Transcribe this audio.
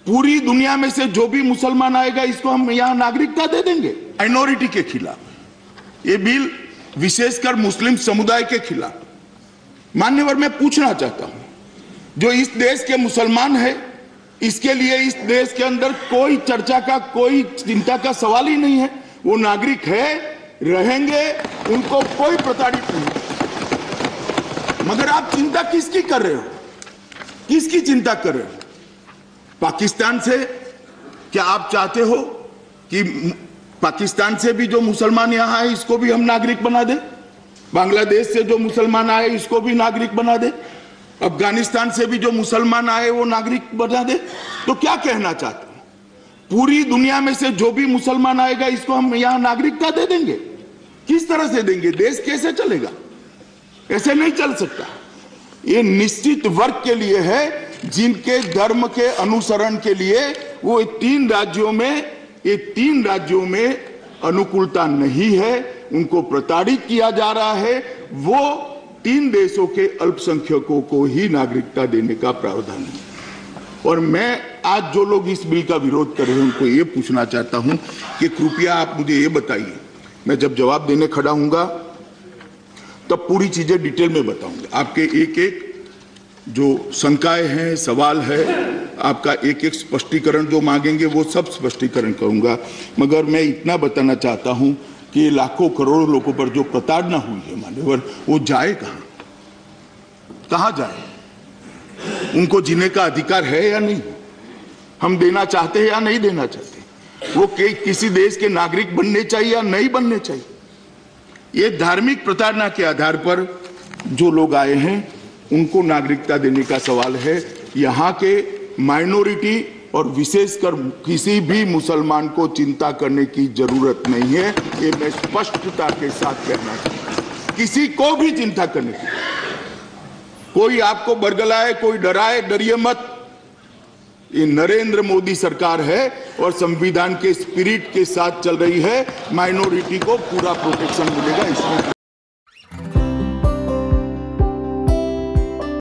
पूरी दुनिया में से जो भी मुसलमान आएगा इसको हम यहां नागरिकता दे देंगे। माइनॉरिटी के खिलाफ ये बिल विशेषकर मुस्लिम समुदाय के खिलाफ। मान्यवर, मैं पूछना चाहता हूं, जो इस देश के मुसलमान है इसके लिए इस देश के अंदर कोई चर्चा का, कोई चिंता का सवाल ही नहीं है। वो नागरिक है, रहेंगे, उनको कोई प्रताड़ित नहीं। मगर आप चिंता किसकी कर रहे हो? किसकी चिंता कर रहे हो? पाकिस्तान से? क्या आप चाहते हो कि पाकिस्तान से भी जो मुसलमान यहां है इसको भी हम नागरिक बना दें? बांग्लादेश से जो मुसलमान आए इसको भी नागरिक बना दे? अफगानिस्तान से भी जो मुसलमान आए वो नागरिक बना दे? तो क्या कहना चाहते हैं? पूरी दुनिया में से जो भी मुसलमान आएगा इसको हम यहां नागरिकता दे देंगे? किस तरह से देंगे? देश कैसे चलेगा? ऐसे नहीं चल सकता। ये निश्चित वर्ग के लिए है, जिनके धर्म के अनुसरण के लिए वो तीन राज्यों में अनुकूलता नहीं है, उनको प्रताड़ित किया जा रहा है। वो 3 देशों के अल्पसंख्यकों को ही नागरिकता देने का प्रावधान है। और मैं आज जो लोग इस बिल का विरोध कर रहे हैं उनको ये पूछना चाहता हूं कि कृपया आप मुझे ये बताइए, मैं जब जवाब देने खड़ा हूंगा तब पूरी चीजें डिटेल में बताऊंगा। आपके एक एक जो शंकाएं हैं, सवाल है, आपका एक एक स्पष्टीकरण जो मांगेंगे वो सब स्पष्टीकरण करूंगा। मगर मैं इतना बताना चाहता हूं कि लाखों करोड़ों लोगों पर जो प्रताड़ना हुई है मान्यवर, वो जाए कहां जाए? उनको जीने का अधिकार है या नहीं? हम देना चाहते हैं या नहीं देना चाहते? वो किसी देश के नागरिक बनने चाहिए या नहीं बनने चाहिए? ये धार्मिक प्रताड़ना के आधार पर जो लोग आए हैं उनको नागरिकता देने का सवाल है। यहाँ के माइनॉरिटी और विशेषकर किसी भी मुसलमान को चिंता करने की जरूरत नहीं है। ये मैं स्पष्टता के साथ कहना चाहता हूं, किसी को भी चिंता करने की। कोई आपको बरगलाए, कोई डराए, डरिए मत। ये नरेंद्र मोदी सरकार है और संविधान के स्पिरिट के साथ चल रही है। माइनॉरिटी को पूरा प्रोटेक्शन मिलेगा इसमें।